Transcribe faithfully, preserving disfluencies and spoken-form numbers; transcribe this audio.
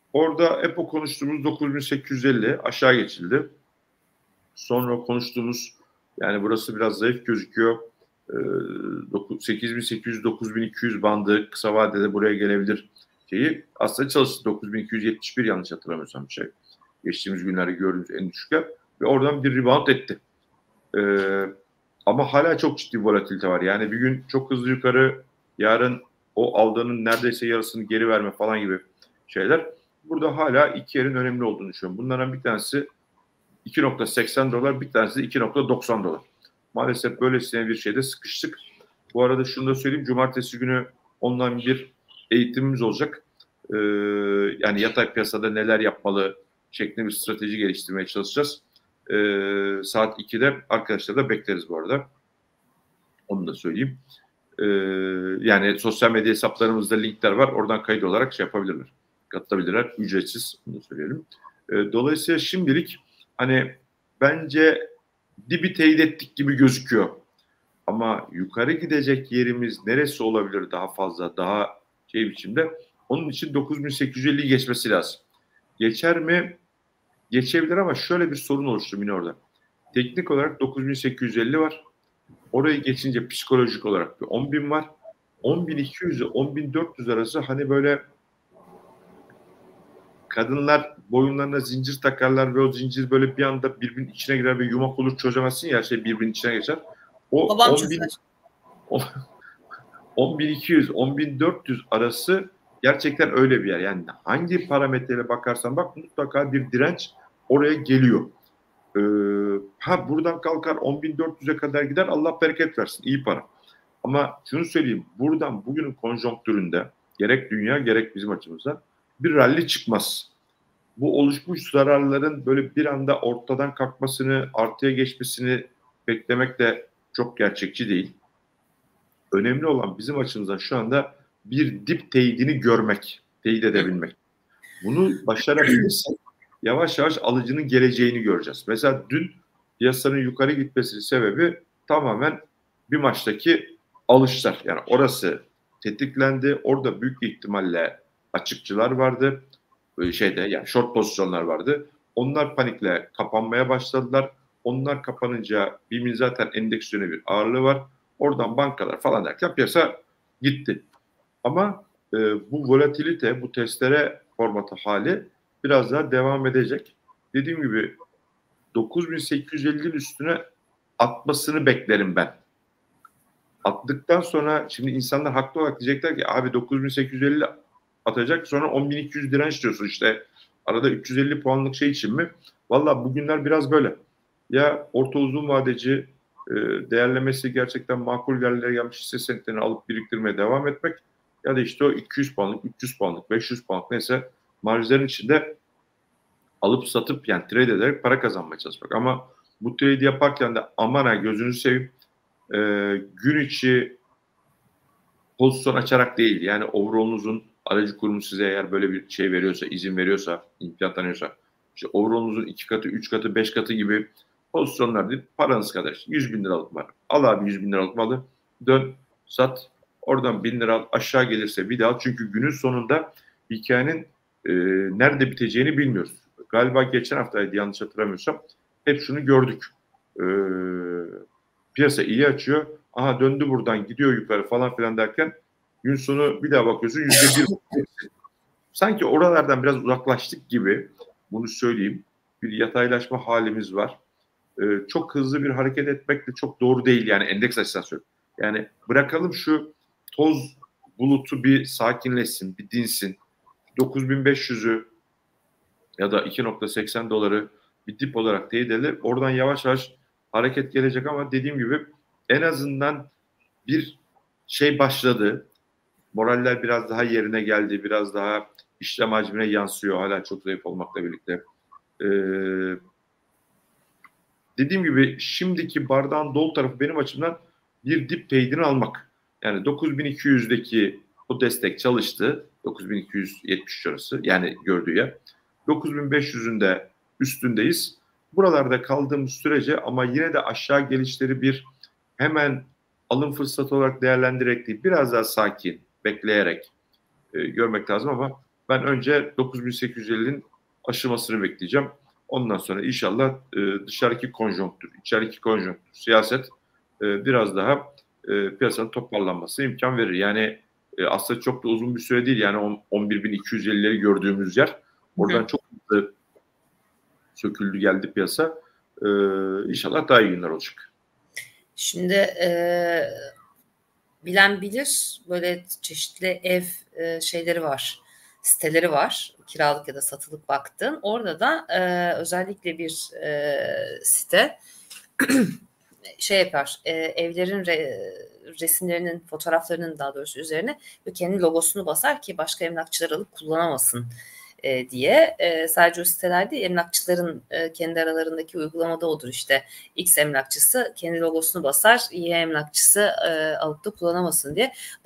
Orada hep o konuştuğumuz dokuz bin sekiz yüz elli aşağı geçildi. Sonra konuştuğumuz, yani burası biraz zayıf gözüküyor. sekiz bin sekiz yüz dokuz bin iki yüz bandı kısa vadede buraya gelebilir şeyi aslında çalıştı. dokuz bin iki yüz yetmiş bir yanlış hatırlamıyorsam bir şey. Geçtiğimiz günlerde gördüğümüz en düşük yer. Ve oradan bir rebound etti. Ee, ama hala çok ciddi volatilite var. Yani bir gün çok hızlı yukarı, yarın o aldığının neredeyse yarısını geri verme falan gibi şeyler. Burada hala iki yerin önemli olduğunu düşünüyorum. Bunlardan bir tanesi iki nokta seksen dolar, bir tanesi de iki nokta doksan dolar. Maalesef böylesine bir şeyde sıkıştık. Bu arada şunu da söyleyeyim. Cumartesi günü online bir eğitimimiz olacak. Ee, yani yatay piyasada neler yapmalı şeklinde bir strateji geliştirmeye çalışacağız. Ee, saat ikide arkadaşlar da bekleriz bu arada. Onu da söyleyeyim. Ee, yani sosyal medya hesaplarımızda linkler var. Oradan kayıt olarak şey yapabilirler. Katılabilirler. Ücretsiz. Bunu da söyleyelim. Ee, dolayısıyla şimdilik hani bence dibi teyit ettik gibi gözüküyor. Ama yukarı gidecek yerimiz neresi olabilir daha fazla, daha şey biçimde? Onun için dokuz bin sekiz yüz elliyi geçmesi lazım. Geçer mi? Geçebilir ama şöyle bir sorun oluştu yine orada. Teknik olarak dokuz bin sekiz yüz elli var. Orayı geçince psikolojik olarak bir on bin var. on bin iki yüz ile on bin dört yüz arası hani böyle kadınlar boyunlarına zincir takarlar ve o zincir böyle bir anda birbirinin içine girer ve yumak olur, çözemezsin ya, şey birbirinin içine geçer. O Babam on bin on bin iki yüz on bin dört yüz arası gerçekten öyle bir yer. Yani hangi parametreyle bakarsan bak mutlaka bir direnç oraya geliyor. Ee, ha buradan kalkar on bin dört yüze kadar gider, Allah bereket versin, iyi para. Ama şunu söyleyeyim, buradan bugünün konjonktüründe gerek dünya gerek bizim açımızdan bir rally çıkmaz. Bu oluşmuş zararların böyle bir anda ortadan kalkmasını, artıya geçmesini beklemek de çok gerçekçi değil. Önemli olan bizim açımızdan şu anda bir dip teyidini görmek, teyit edebilmek. Bunu başarabilirsek yavaş yavaş alıcının geleceğini göreceğiz. Mesela dün piyasanın yukarı gitmesinin sebebi tamamen bir maçtaki alışlar. Yani orası tetiklendi. Orada büyük ihtimalle açıkçılar vardı. Böyle şeyde yani short pozisyonlar vardı. Onlar panikle kapanmaya başladılar. Onlar kapanınca B İ M'in zaten endeks yönü bir ağırlığı var. Oradan bankalar falan derken piyasa gitti. Ama e, bu volatilite, bu testere formatı hali biraz daha devam edecek. Dediğim gibi dokuz bin sekiz yüz ellinin üstüne atmasını beklerim ben. Attıktan sonra şimdi insanlar haklı olarak diyecekler ki abi dokuz bin sekiz yüz elli atacak, sonra on bin iki yüz direnç diyorsun, işte arada üç yüz elli puanlık şey için mi? Valla bugünler biraz böyle. Ya orta uzun vadeci e, değerlemesi gerçekten makul yerlere gelmiş hisse senetlerini alıp biriktirmeye devam etmek, ya da işte o iki yüz puanlık, üç yüz puanlık, beş yüz puanlık neyse marjların içinde alıp satıp yani trade ederek para kazanmaya çalışmak. Ama bu trade yaparken de aman ha gözünü seveyim e, gün içi pozisyon açarak değil. Yani overall'unuzun aracı kurumu size eğer böyle bir şey veriyorsa, izin veriyorsa, imkan tanıyorsa, işte overall'unuzun iki katı, üç katı, beş katı gibi pozisyonlar değil, paranız kadar. İşte yüz bin liralık var. Al abi yüz bin liralık malı, dön, sat, oradan bin lira al, aşağı gelirse bir daha al. Çünkü günün sonunda hikayenin e, nerede biteceğini bilmiyoruz. Galiba geçen haftaydı yanlış hatırlamıyorsam, hep şunu gördük. E, piyasa iyi açıyor. Aha döndü buradan gidiyor yukarı falan filan derken gün sonu bir daha bakıyorsun yüzde bir. Sanki oralardan biraz uzaklaştık gibi, bunu söyleyeyim. Bir yataylaşma halimiz var. Ee, çok hızlı bir hareket etmek de çok doğru değil yani endeks açısından söylüyorum. Yani bırakalım şu toz bulutu bir sakinleşsin, bir dinsin. dokuz bin beş yüzü ya da iki nokta seksen doları bir dip olarak teyit edilir. Oradan yavaş yavaş hareket gelecek ama dediğim gibi en azından bir şey başladı. Moraller biraz daha yerine geldi. Biraz daha işlem hacmine yansıyor. Hala çok zayıf olmakla birlikte. Ee, dediğim gibi şimdiki bardağın dolu tarafı benim açımdan bir dip teyidini almak. Yani dokuz bin iki yüzdeki o destek çalıştı. dokuz bin iki yüz yetmiş orası yani gördüğü yer. dokuz bin beş yüzün de üstündeyiz. Buralarda kaldığımız sürece ama yine de aşağı gelişleri bir hemen alım fırsatı olarak değerlendirerek değil, biraz daha sakin, bekleyerek e, görmek lazım ama Ben önce dokuz bin sekiz yüz ellinin aşılmasını bekleyeceğim. Ondan sonra inşallah e, dışarıdaki konjonktür, içerideki konjonktür, siyaset e, biraz daha e, piyasanın toparlanmasına imkan verir. Yani e, aslında çok da uzun bir süre değil. Yani on bir bin iki yüz ellileri gördüğümüz yer. Oradan Hı. çok hızlı söküldü geldi piyasa. E, inşallah daha iyi günler olacak. Şimdi e, bilen bilir, böyle çeşitli ev e, şeyleri var, siteleri var, kiralık ya da satılık baktın. Orada da e, özellikle bir e, site şey yapar, e, evlerin re, resimlerinin, fotoğraflarının daha doğrusu üzerine ve kendi logosunu basar ki başka emlakçılar alıp kullanamasın e, diye. E, sadece o sitelerde emlakçıların e, kendi aralarındaki uygulamada odur işte. X emlakçısı kendi logosunu basar, Y emlakçısı e, alıp da kullanamasın diye.